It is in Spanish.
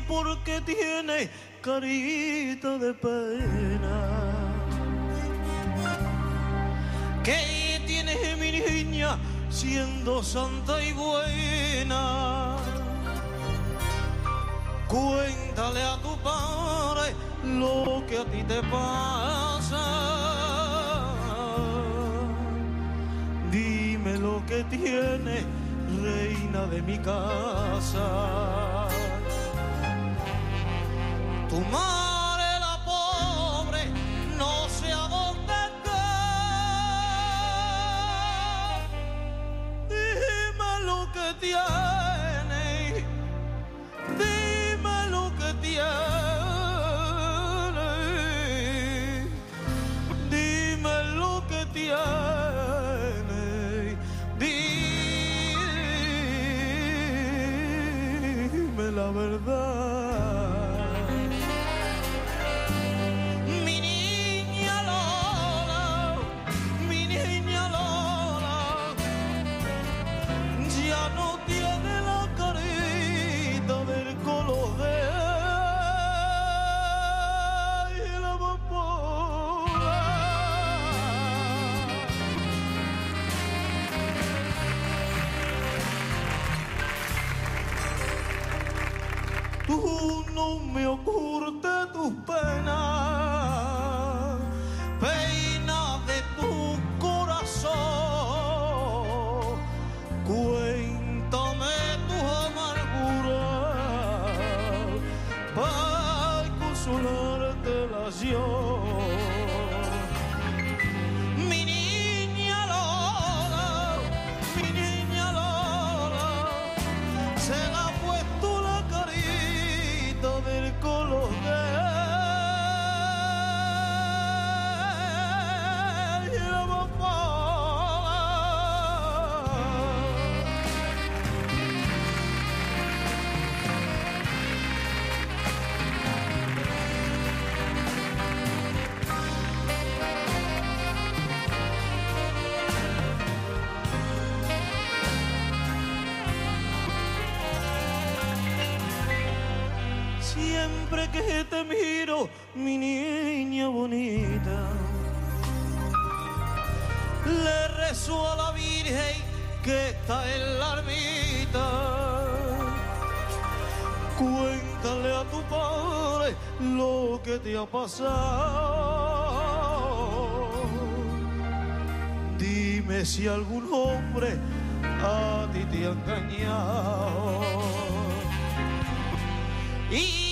porque tiene carita de pena. ¿Qué tiene mi niña siendo santa y buena? Cuéntale a tu padre lo que a ti te pasa. Dime lo que tiene, reina de mi casa. Tu madre, la pobre, no sé a dónde está. Dime lo que tiene, dime lo que tiene, dime lo que tiene, dime la verdad. Tú no me ocultes tus penas, penas de tu corazón. Cuéntame tu amargura para consolártelas yo. Mi niña Lola, mi niña Lola, se la ha puesto la carita del color de la amapola. Siempre que te miro, mi niña bonita, le rezo a la Virgen que está en la ermita. Cuéntale a tu padre lo que te ha pasado. Dime si algún hombre a ti te ha engañado. Y